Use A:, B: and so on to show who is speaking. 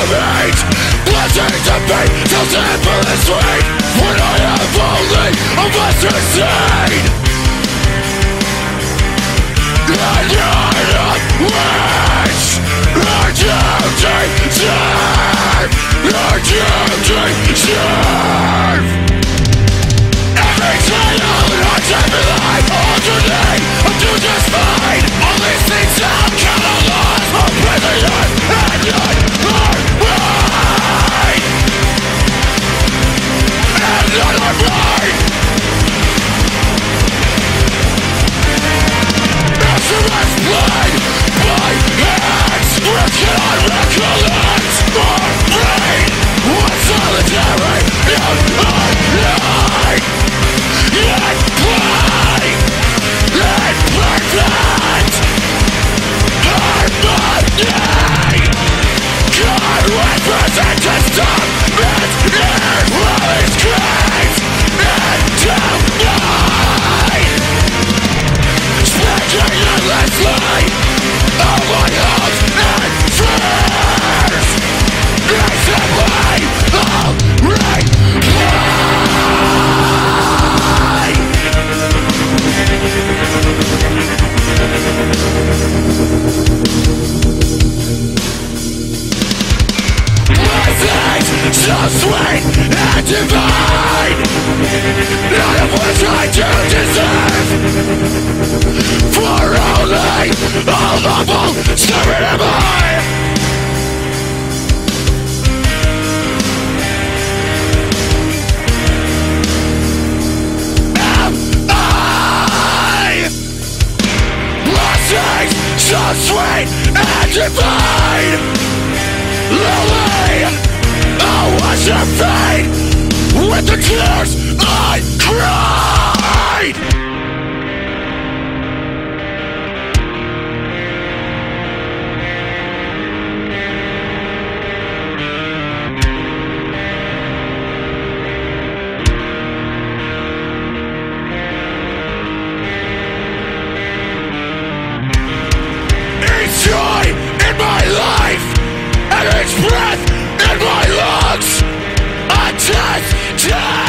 A: hate. Blessings of fate, so simple and sweet, when I have only a lesser seed. And you're not rich, you're duty safe, you're duty safe. Every trial and hardship in life, all you need, I'm doing just fine. All these things I'll count on loss, I'm brilliant and yet I'm right. And yet I'm right. Exodus blood, my hands, where can I recollect? My brain was solitary, yet I lied. Yet blind, yet perfect. I'm not dead. God represents a stop it in Wally's graves into night. Speaking endlessly of my hopes and fears. I simply reply. Blessings so sweet and divine, none of which I do deserve. For only a lawful spirit am I. Blessings so sweet and divine, Lily, oh, what's your fate? With the tears I cried. Each joy in my life and each breath in my lungs, a test.